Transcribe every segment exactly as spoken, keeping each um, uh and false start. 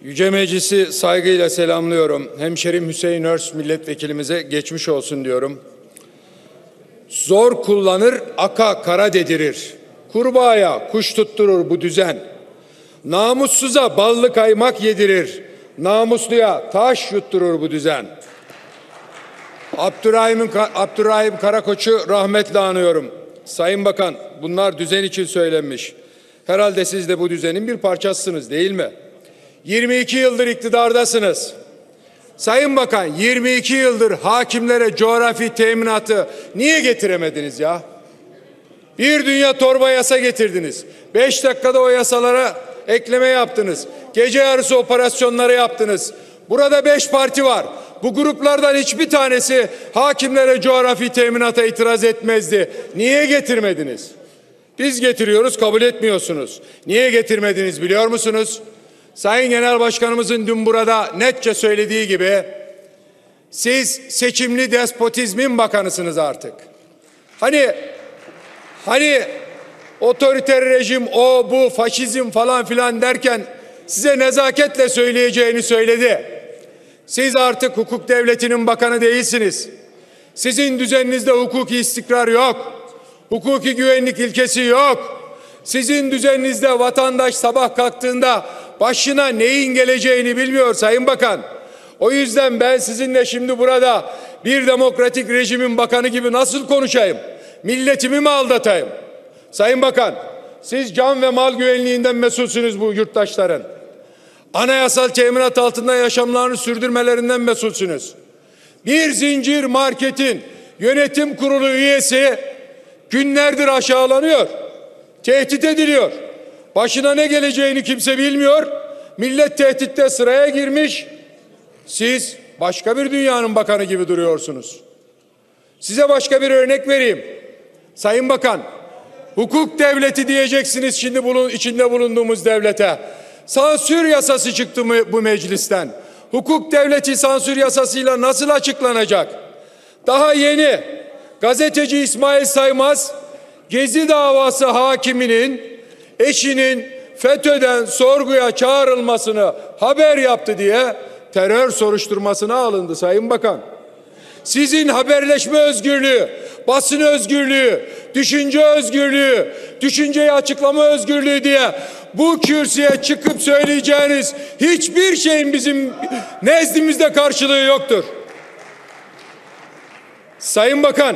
Yüce Meclisi saygıyla selamlıyorum. Hemşerim Hüseyin Örs milletvekilimize geçmiş olsun diyorum. Zor kullanır, aka kara dedirir. Kurbağaya kuş tutturur bu düzen. Namussuza ballı kaymak yedirir. Namusluya taş yutturur bu düzen. Abdurrahim, Abdurrahim Karakoç'u rahmetle anıyorum. Sayın Bakan, bunlar düzen için söylenmiş. Herhalde siz de bu düzenin bir parçasısınız, değil mi? yirmi iki yıldır iktidardasınız. Sayın Bakan, yirmi iki yıldır hakimlere coğrafi teminatı niye getiremediniz ya? Bir dünya torba yasa getirdiniz. Beş dakikada o yasalara ekleme yaptınız. Gece yarısı operasyonları yaptınız. Burada beş parti var. Bu gruplardan hiçbir tanesi hakimlere coğrafi teminata itiraz etmezdi. Niye getirmediniz? Biz getiriyoruz, kabul etmiyorsunuz. Niye getirmediniz biliyor musunuz? Sayın Genel Başkanımızın dün burada netçe söylediği gibi siz seçimli despotizmin bakanısınız artık. Hani hani otoriter rejim, o bu faşizm falan filan derken size nezaketle söyleyeceğini söyledi. Siz artık hukuk devletinin bakanı değilsiniz. Sizin düzeninizde hukuki istikrar yok. Hukuki güvenlik ilkesi yok. Sizin düzeninizde vatandaş sabah kalktığında başına neyin geleceğini bilmiyor Sayın Bakan. O yüzden ben sizinle şimdi burada bir demokratik rejimin bakanı gibi nasıl konuşayım? Milletimi mi aldatayım? Sayın Bakan, siz can ve mal güvenliğinden mesulsünüz bu yurttaşların. Anayasal teminat altında yaşamlarını sürdürmelerinden mesulsünüz. Bir zincir marketin yönetim kurulu üyesi günlerdir aşağılanıyor, tehdit ediliyor. Başına ne geleceğini kimse bilmiyor. Millet tehditte sıraya girmiş. Siz başka bir dünyanın bakanı gibi duruyorsunuz. Size başka bir örnek vereyim. Sayın Bakan, hukuk devleti diyeceksiniz şimdi bulun, içinde bulunduğumuz devlete. Sansür yasası çıktı mı bu meclisten? Hukuk devleti sansür yasasıyla nasıl açıklanacak? Daha yeni gazeteci İsmail Saymaz, Gezi davası hakiminin eşinin FETÖ'den sorguya çağrılmasını haber yaptı diye terör soruşturmasına alındı Sayın Bakan. Sizin haberleşme özgürlüğü, basın özgürlüğü, düşünce özgürlüğü, düşünceyi açıklama özgürlüğü diye bu kürsüye çıkıp söyleyeceğiniz hiçbir şeyin bizim nezdimizde karşılığı yoktur. Sayın Bakan,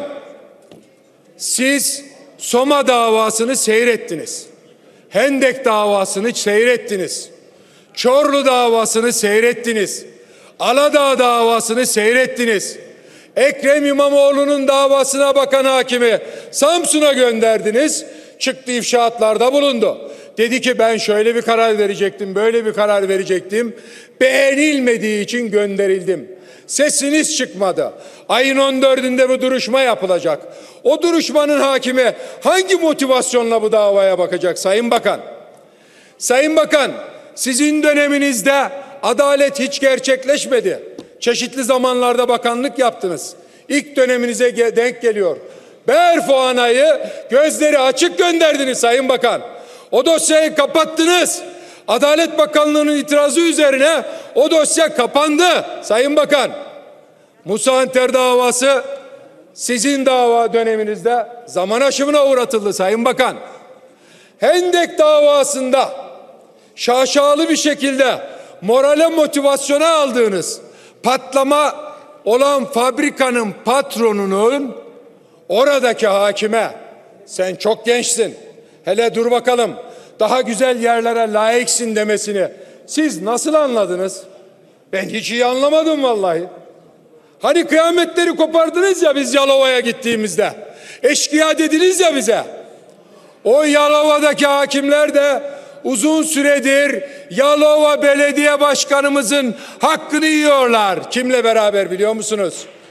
siz Soma davasını seyrettiniz. Hendek davasını seyrettiniz. Çorlu davasını seyrettiniz. Aladağ davasını seyrettiniz. Ekrem İmamoğlu'nun davasına bakan hakimi Samsun'a gönderdiniz. Çıktı ifşaatlarda bulundu. Dedi ki ben şöyle bir karar verecektim, böyle bir karar verecektim. Beğenilmediği için gönderildim. Sesiniz çıkmadı. Ayın on dördünde bu duruşma yapılacak. O duruşmanın hakimi hangi motivasyonla bu davaya bakacak Sayın Bakan? Sayın Bakan, sizin döneminizde adalet hiç gerçekleşmedi. Çeşitli zamanlarda bakanlık yaptınız. İlk döneminize denk geliyor. Berfuana'yı gözleri açık gönderdiniz Sayın Bakan. O dosyayı kapattınız. Adalet Bakanlığı'nın itirazı üzerine o dosya kapandı Sayın Bakan. Musa Anter davası sizin dava döneminizde zaman aşımına uğratıldı Sayın Bakan. Hendek davasında şaşalı bir şekilde morale motivasyona aldığınız patlama olan fabrikanın patronunun oradaki hakime sen çok gençsin, hele dur bakalım daha güzel yerlere layıksın demesini siz nasıl anladınız? Ben hiç iyi anlamadım vallahi. Hani kıyametleri kopardınız ya biz Yalova'ya gittiğimizde. Eşkıya dediniz ya bize. O Yalova'daki hakimler de uzun süredir Yalova Belediye Başkanımızın hakkını yiyorlar. Kimle beraber biliyor musunuz?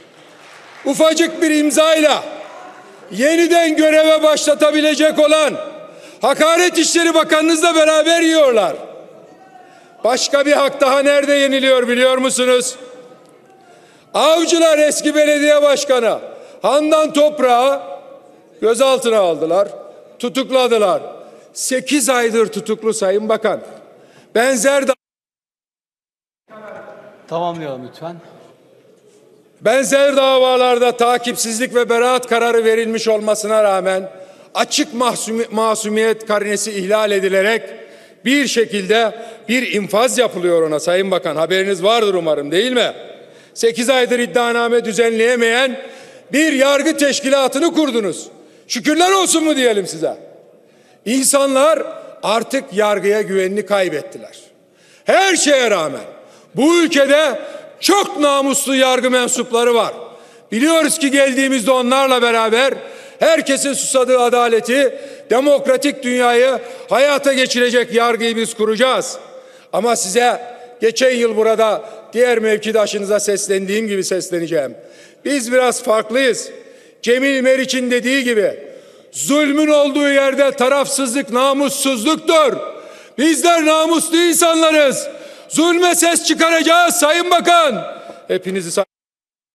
Ufacık bir imzayla yeniden göreve başlatabilecek olan Hakaret İşleri Bakanınızla beraber yiyorlar. Başka bir hak daha nerede yeniliyor biliyor musunuz? Avcılar eski belediye başkanı Handan Toprağı gözaltına aldılar, tutukladılar. Sekiz aydır tutuklu Sayın Bakan. Benzer Tamamlayalım lütfen. Benzer davalarda takipsizlik ve beraat kararı verilmiş olmasına rağmen açık mahsumi- masumiyet karinesi ihlal edilerek bir şekilde bir infaz yapılıyor ona Sayın Bakan. Haberiniz vardır umarım, değil mi? sekiz aydır iddianame düzenleyemeyen bir yargı teşkilatını kurdunuz. Şükürler olsun mu diyelim size? İnsanlar artık yargıya güvenini kaybettiler. Her şeye rağmen bu ülkede çok namuslu yargı mensupları var. Biliyoruz ki geldiğimizde onlarla beraber herkesin susadığı adaleti, demokratik dünyayı hayata geçirecek yargıyı biz kuracağız. Ama size geçen yıl burada diğer mevkidaşınıza seslendiğim gibi sesleneceğim. Biz biraz farklıyız. Cemil Meriç'in dediği gibi zulmün olduğu yerde tarafsızlık namussuzluktur. Bizler namuslu insanlarız. Zulme ses çıkaracağız Sayın Bakan. Hepinizi